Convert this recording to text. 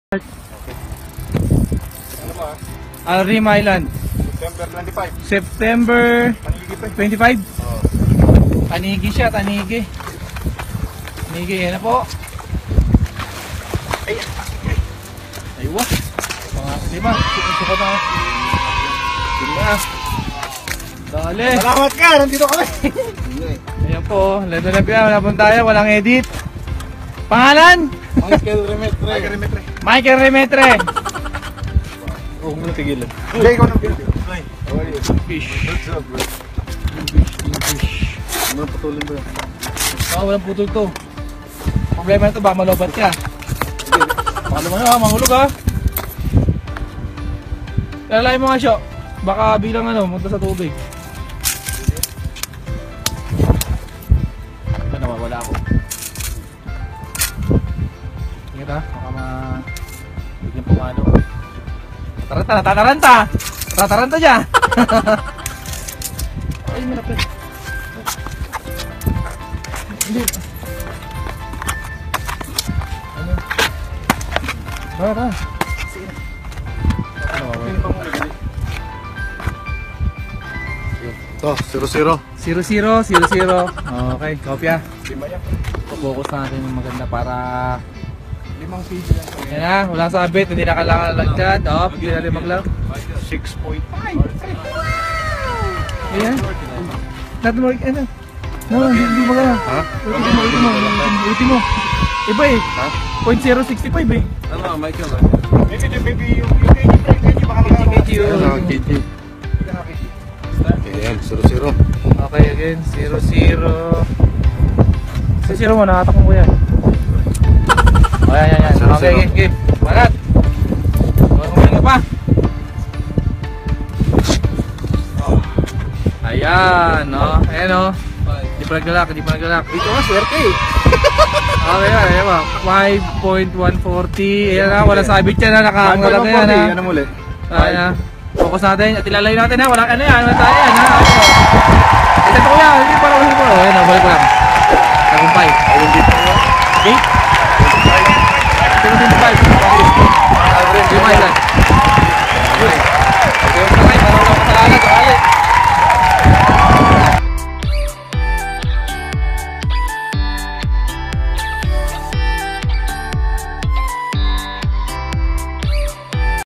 Ano ba? Rim Island. September 25. September 25? Oo. Tanigi siya, tanigi. Tanigi, yan na po. Aywa. Mga lima. Sukot na. Sila. Dali. Salamat ka! Nandito kami! Ayan po. Leto na piya. Wala po tayo. Walang edit. Pangalan? Michael Remetre. Michael Remetre. Oo, muna tigilan. Hindi, ikaw nang tigilan. Hi. How are you? Fish. What's up, bro? Fish. Muna putulin bro. Walang putol to. Problema na to, baka malobat ka. Baka naman ha, mahulog ha. Lalay mo nga siya. Baka bilang munta sa tubig. Ano, wala ako. Ingat ha, baka bigyan pumano. Tataranta dyan. Ay, malapit. Hindi. Ano? Bara. Ito, 0-0. 0-0. Okay, kopya. Focus natin yung maganda para 5 piso lang. yan na, walang sabit, hindi na kailangan lagyan. Hindi na limag lang. 6.5. Ayan. Natin mo, ano? No, hindi mo ka. Ha? Ultimo. Iba eh. Ha? 0.065 eh. Ano, Michael? Maybe yung KG baka KG yun. Ano, KG. Ayan, 0-0. Okay, again, 0-0. 0-0 mo, nakatakong ko yan. O, yan. Okay, game. Barat. Kumain ka pa. Ayan, no. Ayan, no. Di pa naglalak. Dito nga, swerte eh. Okay, ayan ba. 5.140. Ayan na, wala sabit yan na. Nakaangalat na yan ha. Ano muli? Ayan na. Focus natin. At ilalayo natin ha. Walang ano yan. Wala tayo yan ha. Ito ko yan. Hindi para ulit ko. Ayan na, balik ko lang. Tagumpay. Ayun dito. Gate. 7.5. Lima ilan.